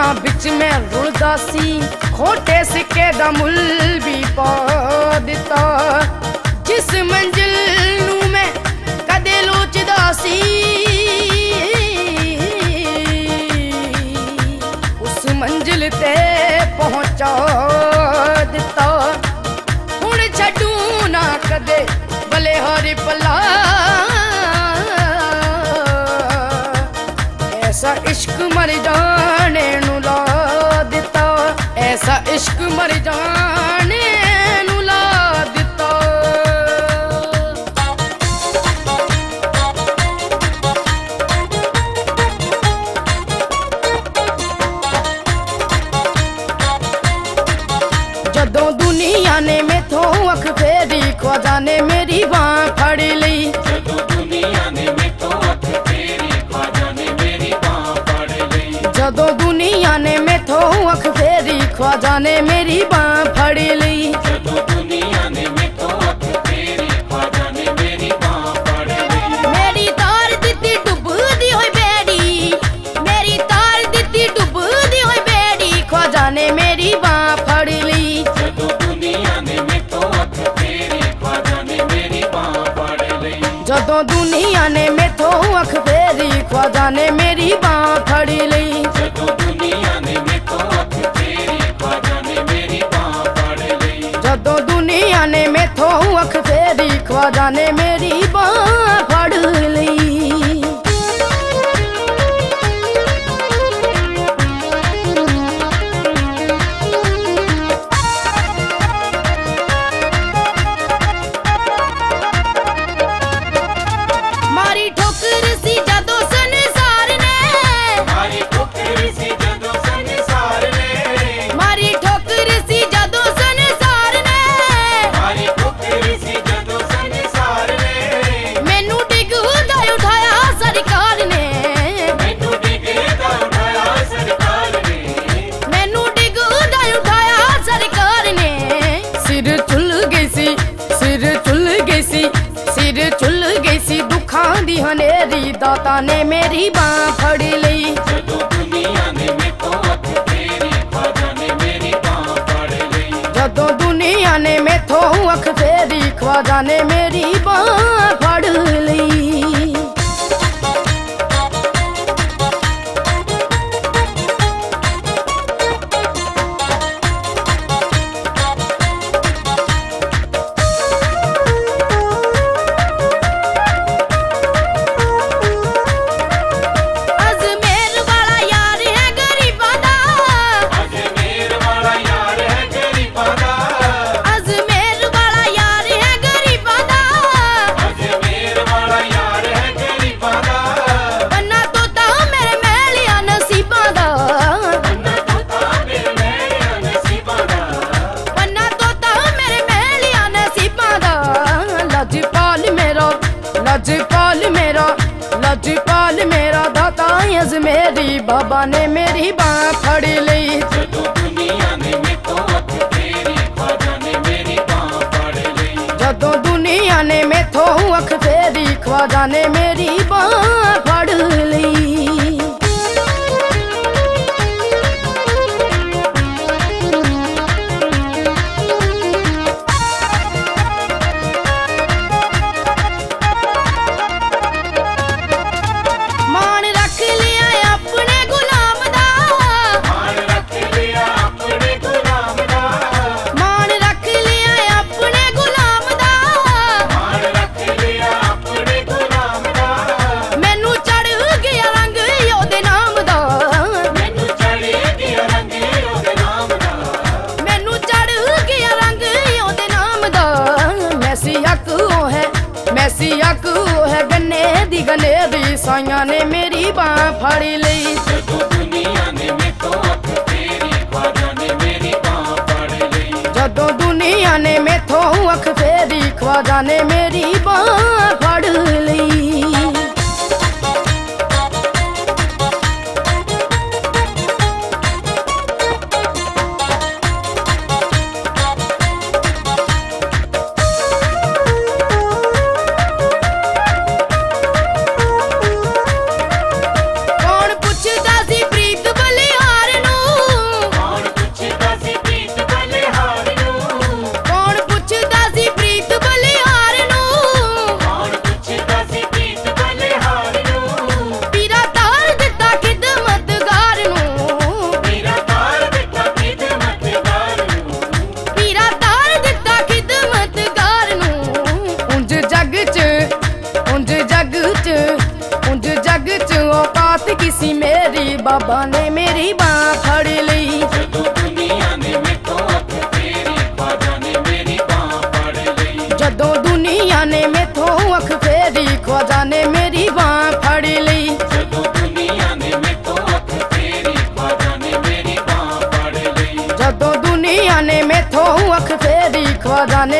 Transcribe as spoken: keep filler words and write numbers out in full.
बिच में रुलदा सी, खोटे सिक्के दा मुल भी पा दिता। जिस मंजिल नू मैं कदे लोचदा सी, उस मंजिल ते पहुंचा दिता। हुण छड्डू ना कदे भले हर पला, ऐसा इश्क मर जाने नू ला दिता। ऐसा इश्क मर जाने नू ला दिता। जदों दुनिया ने मैथों अख फेरी, ख्वाजा ने मेरी बां फड़ लई। जदों दुनिया ने मैथों अख फेरी, ख्वाजा ने मेरी बां फड़ लई। जदों दुनिया ने मैथों अख फेरी, ख्वाजा ने मेरी बां फड़ लई। जदों दुनिया ने मैथों अख फेरी, ख्वाजा ने मेरी बां फड़ लई। मेरी तार दित्ती डुबदी होई बेड़ी, मेरी तार दित्ती डुबदी होई बेड़ी, ख्वाजा ने मेरी बां फड़ लई। जदों दुनिया ने मैथों अख फेरी, ख्वाजा ने मेरी बां फड़ लई। जदों दुनिया ने मैथों अख फेरी, ख्वाजा ने मेरी बां फड़ लई। जदों दुनिया ने मैथों अख फेरी, ख्वाजा ने मेरी बां फड़ लई। जदों दुनिया ने मैथों अख फेरी, ख्वाजा ने मेरी बां फड़ लई। मारी ठोकर सी जदों संसार ने, मारी ठोकर सी जदों संसार ने, मारी ठोकर सी जदों संसार ने, मारी ठोकर सी जदों संसार ने, मैनू डिगदा उठाया सरकार ने। मैनू डिगदा उठाया सरकार ने, मैनू डिगदा उठाया सरकार ने। सिर चुल गई सी, सिर चुल गई सी, सिर चुल गई सी दुखां दी हनेरी, दाता ने मेरी बां फड़ लई। जदों दुनिया ने मैथों अख फेरी, ख्वाजा ने मेरी बां फड़ लई। जदों दुनिया ने मैथों अख फेरी, ख्वाजा ने मेरी बां फड़ लई। अजमेर वाला यार है गरीबां दा, अजमेर वाला यार है गरीबां दा, अजमेर वाला यार है गरीबां दा। अजमेर वाला यार है गरीबां दा। बन्ना तोता मेरे मैलिया नसीबां दा, बन्ना तोता मेरे मैलिया नसीबां दा, बन्ना तोता मेरे मैलिया नसीबां दा। लजपाल मेरा, लजपाल मेरा, लजपाल मेरा दाता अजमेरी, बाबा ने मेरी बां फड़ लई। जदों दुनिया ने मैथों अख फेरी, ख्वाजा ने मेरी बां फड़ लई। जदों दुनिया ने मैथों अख फेरी, ख्वाजा ने मेरी बां फड़ लई। मान रख लिया अपने गुलाम दा, मान रख लिया अपने गुलाम दा, मान रख लिया अपने गुलाम दा। मान रख लिया अपने गुलाम दा। मैनू चढ़ गया रंग ओदे नाम दा, मैनू चढ़ गया रंग ओदे नाम दा, मैनू चढ़ गया रंग ओदे नाम दा। मैसी हक ओ है, मैसी हक ओ है गन्ने दी गनेरी, साइयां ने मेरी बां फड़ लई। जदों दुनिया ने मैथों अख फेरी, ख्वाजा ने मेरी बां फड़ लई। जदों दुनिया ने मैथों अख फेरी, ख्वाजा ने मेरी बां फड़ लई। कौन पुछदा सी प्रीत बलिहार नू, बात किसी मेरी बाबा ने मेरी बाँ फड़ ली। जदों दुनिया ने मैथों अख फेरी ख्वाजा ने मेरी बाँ फड़ ली। जदों दुनिया ने मैथों अख फेरी ख्वाजा ने मेरी बाँ फड़ ली। जदों दुनिया ने मैथों अख फेरी ख्वाजा ने मेरी बाँ फड़ ली। जदों दुनिया ने मैथों अख फेरी ख्वाजा ने